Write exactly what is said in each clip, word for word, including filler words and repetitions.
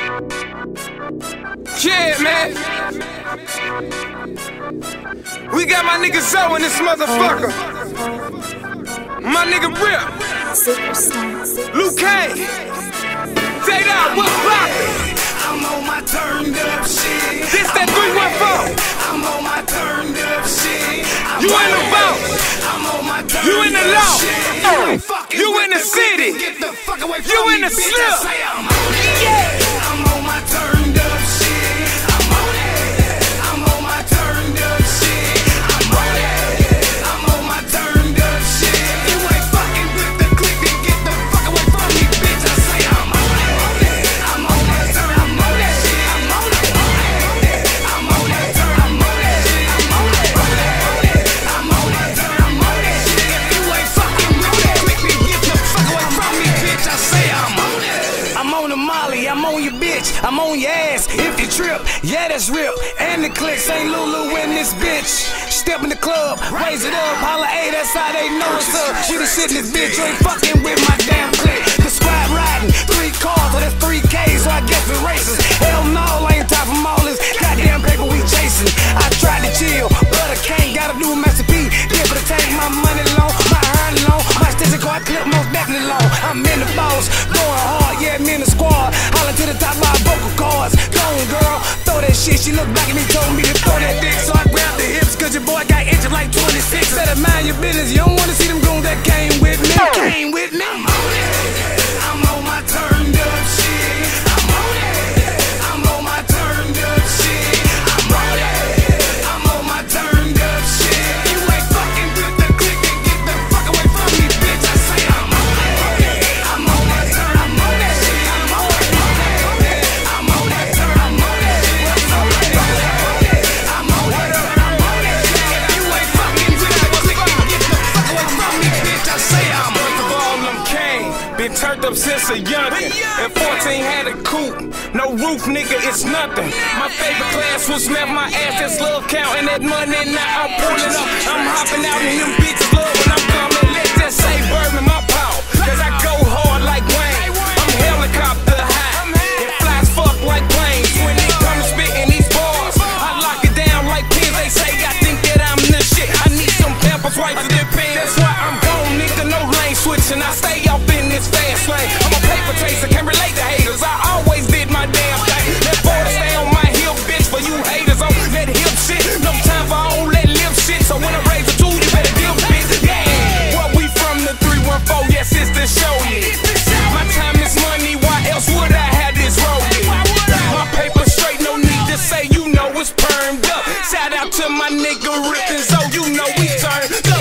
Yeah, man. We got my nigga Zoe in this motherfucker. My nigga Rip. Luke K. Take out, what's poppin'? I'm on my turned up shit. This that three one four. I'm on my turned up shit. You in the boat. I'm on my turned You in the low. shit. You in the city. Get the fuck away from You me, in the bitch. I slip. say I'm on it. Yeah. I'm on my turned up shit. I'm on it. I'm on my turned up shit. I'm on it. I'm on my turned up shit. You ain't fucking with the click, then get the fuck away from me, bitch. I say I'm on it. I'm on that turn. I'm on that shit. I'm on it. I'm on that turn. I'm on that shit. I'm on it. I'm on that turn. I'm on that shit. If you ain't fucking with that click, then get the fuck away from me, bitch. I say I'm on it. I'm on the Molly, I'm on your bitch, I'm on your ass if you trip, yeah that's real. And the click, Saint Lulu in this bitch. Step in the club, raise it up, holla, hey, that's how they know it's up. We the shit in this bitch, you ain't fucking with my damn click. The squad riding, three cars, so that's three K, so I guess the races. Hell no, I ain't time for all this goddamn paper we chasing. I tried to chill, but I can't, gotta do a Master P. Give it to take my money long, my earn long, my station car clip most definitely long. I'm in the boss, going hard, yeah, me in the squad. Holla to the top of my vocal cords. Go on, girl, throw that shit. She looked back at me, told me to throw that dick. So I grabbed the hips, cause your boy got inches like twenty-six. Better mind your business, you don't wanna see them goons that came with me. Came with me. I'm on it. I'm on my turned up shit. I'm on it. I'm on my turned up shit. I'm on it. I'm on my turned up shit. You ain't fucking with the click, then get the fuck away from me, bitch. I say I'm on it. I'm on that turn. I'm on that shit. I'm on it. I'm on that turn. I'm on that shit. I'm on it. I'm on that turn. I'm on that shit. If you ain't fucking with the click, then get the fuck away from me, bitch. I say I'm on it. First of all, them came. Been turned up since a youngin'. At fourteen had a coupe. No roof, nigga, it's nothing. My favorite class was never my ass. That's love counting that money. Now I'm pulling up. I'm hopping out in them bitches love when I'm coming. Let that say bird in my paw. Cause I go hard like Wayne. I'm helicopter high. And flies fuck like planes. When they come spitting these bars, I lock it down like pins. They say I think that I'm the shit. I need some pampers, wipes, and pins. That's why I'm gone, nigga. No lane switching. I stay off in this fast lane. I'm a paper chaser, can't relate to haters. I always did my damn thing. That border stay on my hip, bitch. For you haters on that hip shit. No time for all that lip shit. So when I raise a two, you better deal with it. Yeah. Well, we from the three one four. Yes, it's the show. My time is money. Why else would I have this rolling? My paper straight, no need to say. You know it's permed up. Shout out to my nigga Rippin' so you know we turned up.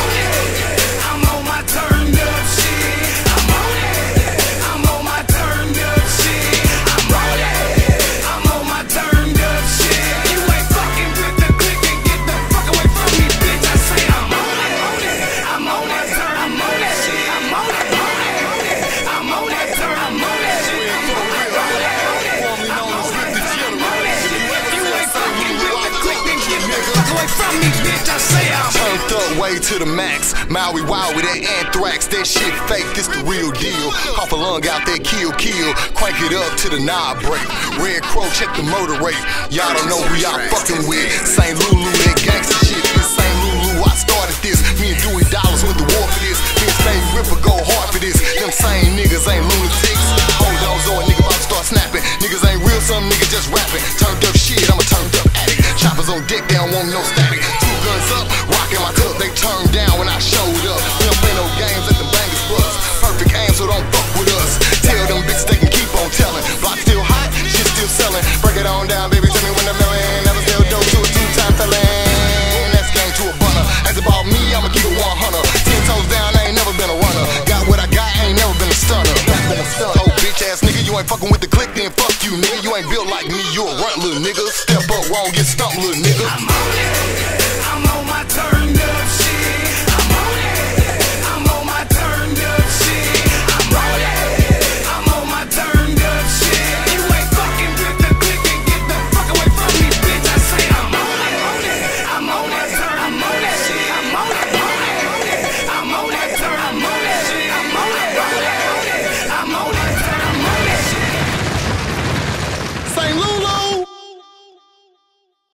I'm on my turned up shit. I'm on it. I'm on my turned up shit. I'm on it. I'm on my turned up shit. You ain't fucking with the click, then get the fuck away from me, bitch. I say I'm on it. I'm on that turn. I'm on that shit. I'm on it. I'm on that turn. I'm on that shit. I'm on it. I'm on that turn. I'm on that shit. If you ain't fucking with the click, then get the fuck away from me, bitch. I say I'm on it. Turned up way to the max. Maui wild with that anthrax. That shit fake, this the real deal. Pop a lung out there, kill, kill. Crank it up to the knob break. Red Crow, check the murder rate. Y'all don't know who y'all fucking with. Saint Lulu, that gangsta shit. This Saint Lulu, I started this. Me and Dewey Dollars went to war for this. Me and Saint Ripper go hard for this. Them same niggas ain't lunatics. Hold on, so a nigga about to start snapping. Niggas ain't real, some niggas just rapping. Turned up shit, I'm a turned up addict. Choppers on deck, they don't want no static. Two guns up, rocking my cup. They turned down when I showed up. We don't play no games at the bangers bus. Perfect aim, so don't fuck with us. Tell them bitches they can keep on telling. Block still hot, shit still selling. Break it on down, baby, tell me when the melon. Never sell dope to a two-time felon. That's game to a bunner. As about me, I'ma keep it one hundred. Ten toes down, I ain't never been a runner. Got what I got, ain't never been a stunner. Been a stunner. Oh, bitch ass nigga, you ain't fucking with the click, then fuck you, nigga. You ain't built like me, you a runt, little nigga. Step up wrong, get stumped, little nigga. I'm on it.